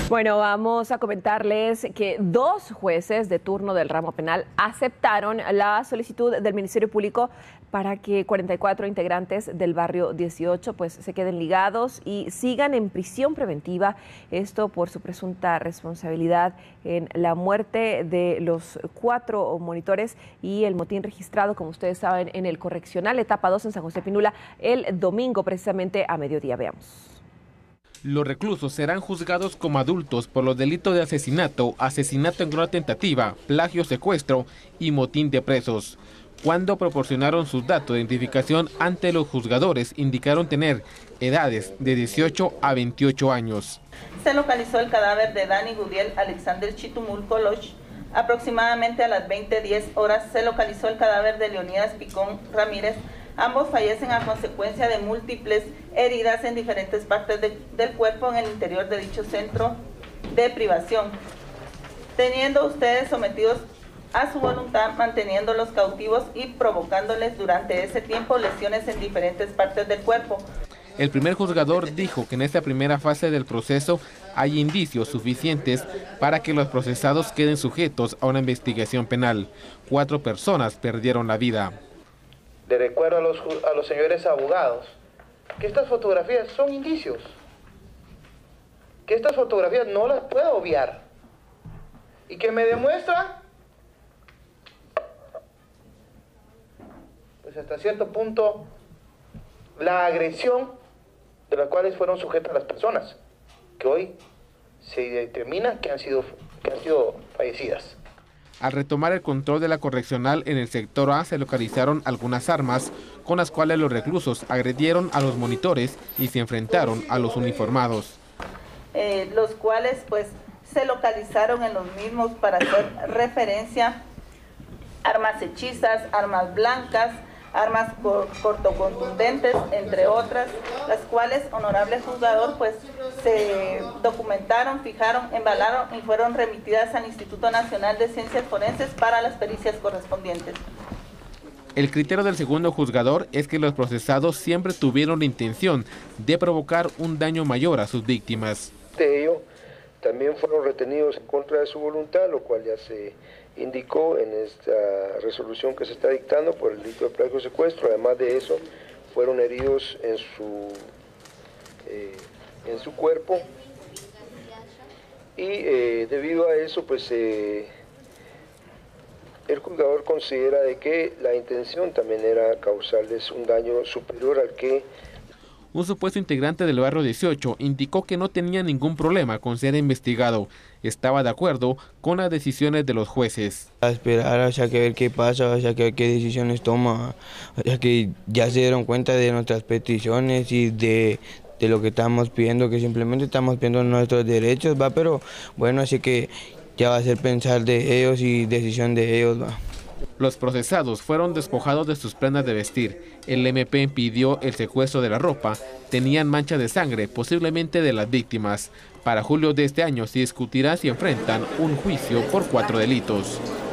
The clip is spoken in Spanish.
Bueno, vamos a comentarles que 2 jueces de turno del ramo penal aceptaron la solicitud del Ministerio Público para que 44 integrantes del barrio 18 pues se queden ligados y sigan en prisión preventiva, esto por su presunta responsabilidad en la muerte de los 4 monitores y el motín registrado, como ustedes saben, en el correccional etapa 2 en San José Pinula el domingo precisamente a mediodía. Veamos. Los reclusos serán juzgados como adultos por los delitos de asesinato, asesinato en grado tentativa, plagio, secuestro y motín de presos. Cuando proporcionaron sus datos de identificación ante los juzgadores, indicaron tener edades de 18 a 28 años. Se localizó el cadáver de Dani Gudiel Alexander Chitumulco Loch. Aproximadamente a las 20:10 horas se localizó el cadáver de Leonidas Picón Ramírez. Ambos fallecen a consecuencia de múltiples heridas en diferentes partes del cuerpo en el interior de dicho centro de privación, teniendo ustedes sometidos a su voluntad, manteniéndolos cautivos y provocándoles durante ese tiempo lesiones en diferentes partes del cuerpo. El primer juzgador dijo que en esta primera fase del proceso hay indicios suficientes para que los procesados queden sujetos a una investigación penal. 4 personas perdieron la vida. De recuerdo a los señores abogados, que estas fotografías son indicios, que estas fotografías no las puedo obviar y que me demuestra, pues hasta cierto punto, la agresión de las cuales fueron sujetas las personas, que hoy se determina que han sido fallecidas. Al retomar el control de la correccional en el sector A se localizaron algunas armas con las cuales los reclusos agredieron a los monitores y se enfrentaron a los uniformados. Los cuales pues se localizaron en los mismos para hacer referencia armas hechizas, armas blancas, armas cortocontundentes, entre otras, las cuales, honorable juzgador, pues se documentaron, fijaron, embalaron y fueron remitidas al Instituto Nacional de Ciencias Forenses para las pericias correspondientes. El criterio del segundo juzgador es que los procesados siempre tuvieron la intención de provocar un daño mayor a sus víctimas. De ello, también fueron retenidos en contra de su voluntad, lo cual ya se indicó en esta resolución que se está dictando por el delito de plagio y secuestro. Además de eso, fueron heridos en su cuerpo y debido a eso, pues el juzgador considera de que la intención también era causarles un daño superior al que... Un supuesto integrante del barrio 18 indicó que no tenía ningún problema con ser investigado. Estaba de acuerdo con las decisiones de los jueces. A esperar, o sea, que ver qué pasa, o sea, que qué decisiones toma, o sea, que ya se dieron cuenta de nuestras peticiones y de lo que estamos pidiendo, que simplemente estamos pidiendo nuestros derechos, va, pero bueno, así que ya va a ser pensar de ellos y decisión de ellos, va. Los procesados fueron despojados de sus prendas de vestir. El MP impidió el secuestro de la ropa. Tenían manchas de sangre, posiblemente de las víctimas. Para julio de este año se discutirá si enfrentan un juicio por 4 delitos.